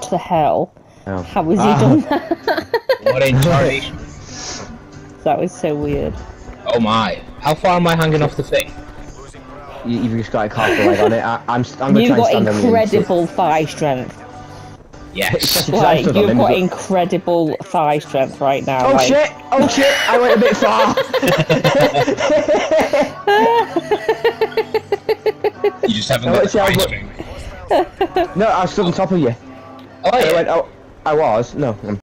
What the hell? Oh. How has he done that? What a tarnation. That was so weird. Oh my. How far am I hanging off the thing? You've just got a half the leg on it. I'm gonna You've try and got stand on you. incredible thigh strength. Yes. Like, stood on you've him, got but- incredible thigh strength right now. Oh like... shit! Oh shit! I went a bit far! You just haven't Oh, got the it's the thigh elbow. strength. No, I was stood on top of you. Oh I yeah. went, oh, I was? No.